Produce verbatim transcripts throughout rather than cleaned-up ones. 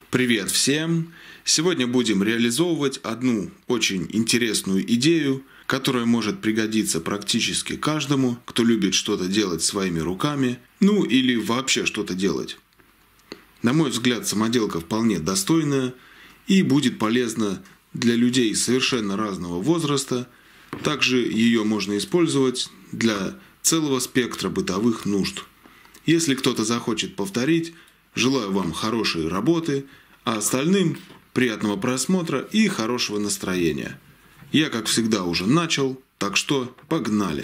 Привет всем! Сегодня будем реализовывать одну очень интересную идею, которая может пригодиться практически каждому, кто любит что-то делать своими руками, ну или вообще что-то делать. На мой взгляд, самоделка вполне достойная и будет полезна для людей совершенно разного возраста. Также ее можно использовать для целого спектра бытовых нужд. Если кто-то захочет повторить, желаю вам хорошей работы, а остальным приятного просмотра и хорошего настроения. Я, как всегда, уже начал, так что погнали!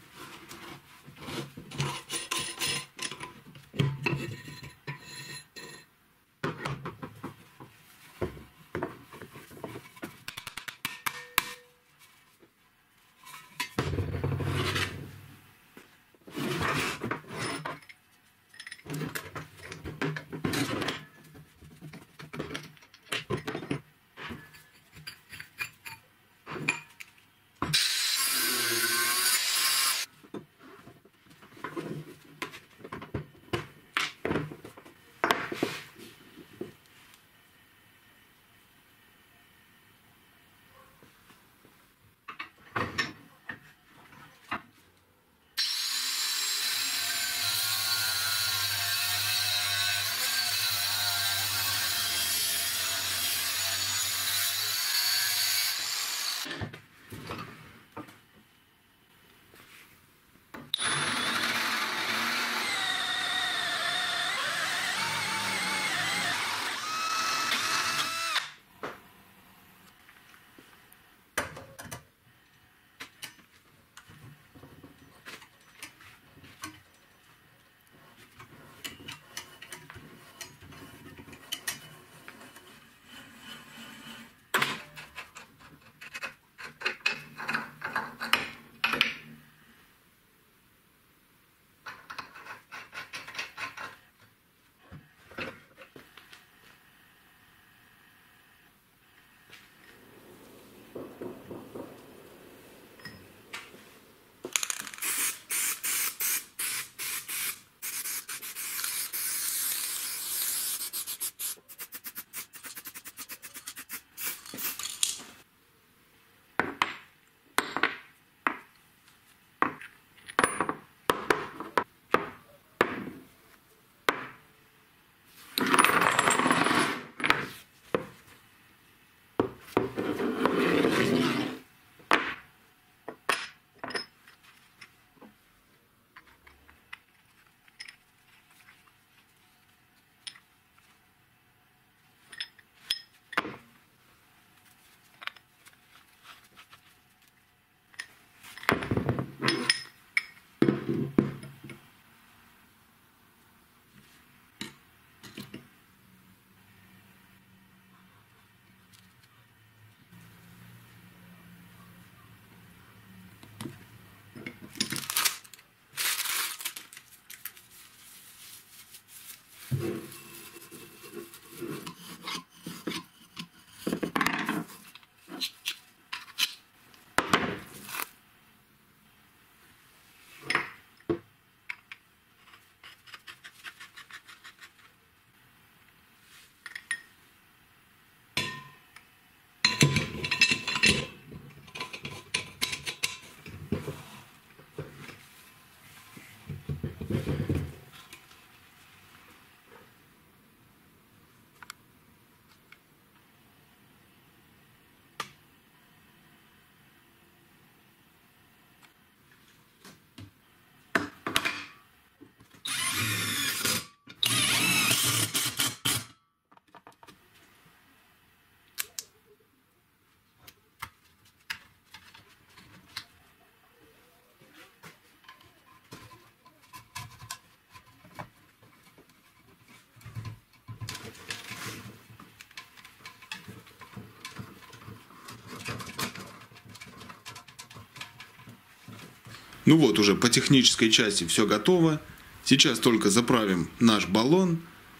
Ну вот, уже по технической части все готово. Сейчас только заправим наш баллон.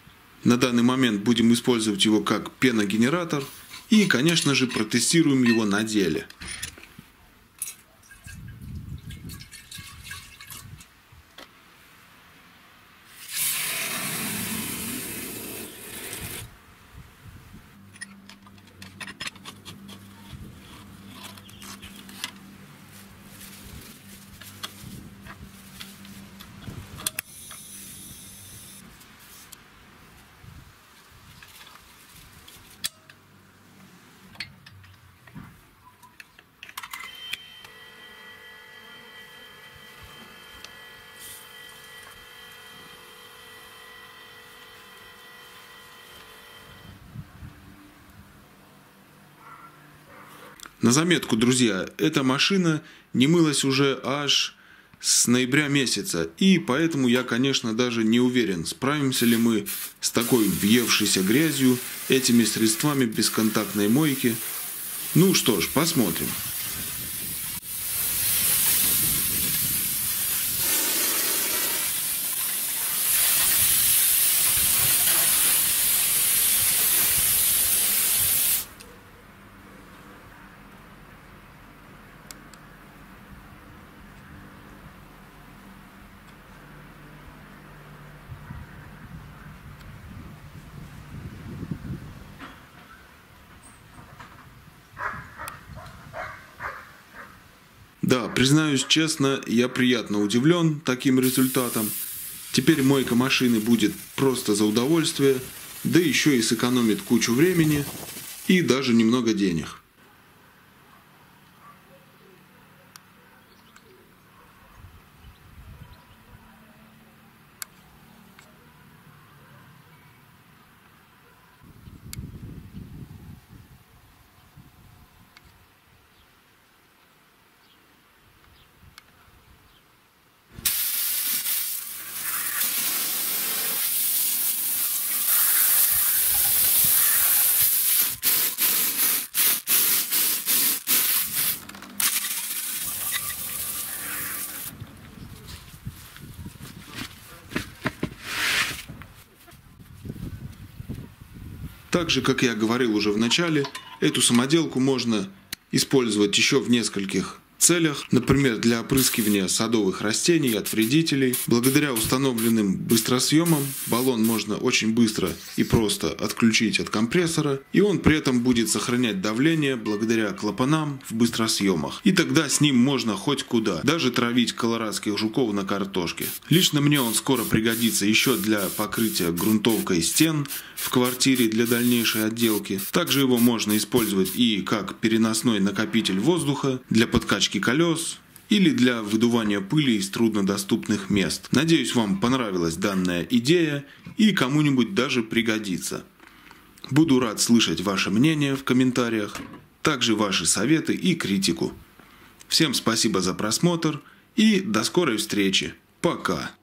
На данный момент будем использовать его как пеногенератор. И, конечно же, протестируем его на деле. На заметку, друзья, эта машина не мылась уже аж с ноября месяца, и поэтому я, конечно, даже не уверен, справимся ли мы с такой въевшейся грязью этими средствами бесконтактной мойки. Ну что ж, посмотрим. Да, признаюсь честно, я приятно удивлен таким результатом. Теперь мойка машины будет просто за удовольствие, да еще и сэкономит кучу времени и даже немного денег. Так же, как я говорил уже в начале, эту самоделку можно использовать еще в нескольких целях, например, для опрыскивания садовых растений от вредителей. Благодаря установленным быстросъемам баллон можно очень быстро и просто отключить от компрессора, и он при этом будет сохранять давление благодаря клапанам в быстросъемах. И тогда с ним можно хоть куда, даже травить колорадских жуков на картошке. Лично мне он скоро пригодится еще для покрытия грунтовкой стен в квартире для дальнейшей отделки. Также его можно использовать и как переносной накопитель воздуха для подкачки колес или для выдувания пыли из труднодоступных мест. Надеюсь, вам понравилась данная идея и кому-нибудь даже пригодится. Буду рад слышать ваше мнение в комментариях, также ваши советы и критику. Всем спасибо за просмотр и до скорой встречи. Пока!